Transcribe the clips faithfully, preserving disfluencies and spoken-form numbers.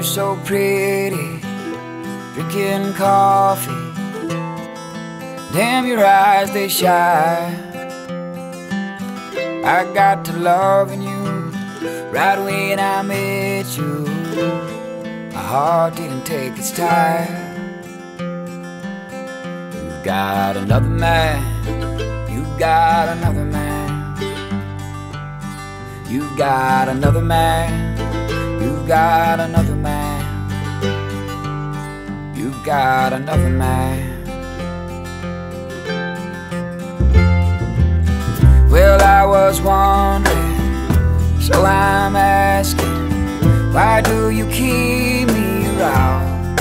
so pretty, drinking coffee. Damn, your eyes, they shine. I got to loving you right when I met you. My heart didn't take its time. You've got another man, you've got another man. You've got another man, you've got another man. You've got another man. Well, I was wondering, so I'm asking, why do you keep me around?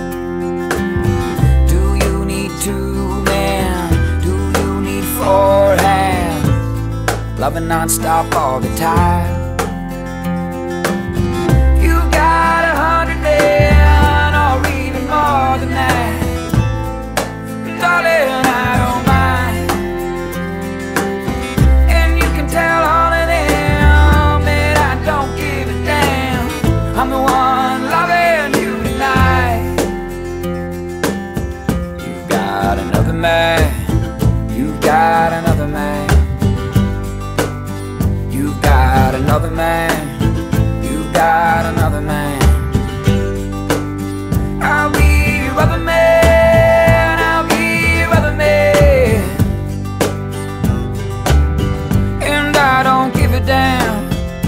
Do you need two men? Do you need four hands? Loving non-stop all the time. You got a hundred men, or even more than that. Darling, I don't mind. And you can tell all of them that I don't give a damn. I'm the one loving you tonight. You've got another man, you've got another man. You've got another man, you've got another man. I'll be your other man, I'll be your other man. And I don't give a damn.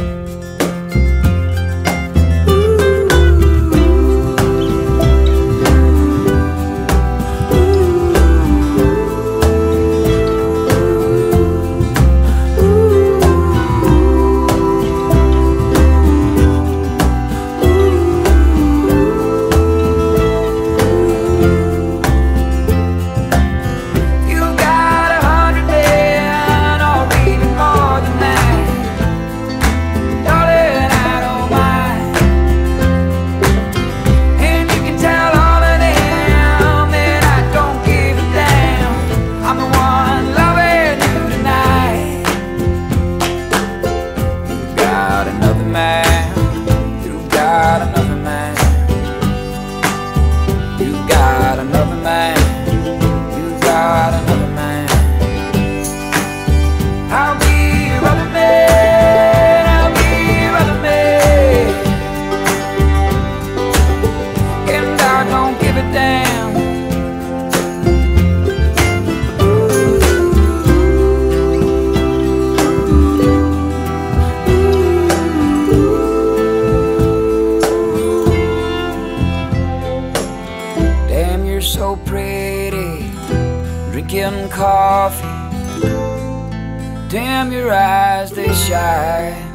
So pretty, drinking coffee. Damn, your eyes, they shine.